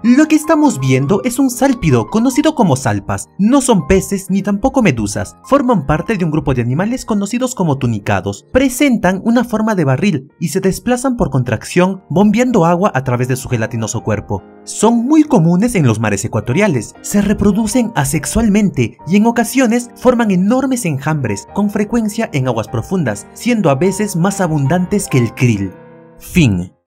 Lo que estamos viendo es un sálpido conocido como salpas. No son peces ni tampoco medusas. Forman parte de un grupo de animales conocidos como tunicados. Presentan una forma de barril y se desplazan por contracción bombeando agua a través de su gelatinoso cuerpo. Son muy comunes en los mares ecuatoriales. Se reproducen asexualmente y en ocasiones forman enormes enjambres, con frecuencia en aguas profundas, siendo a veces más abundantes que el krill. Fin.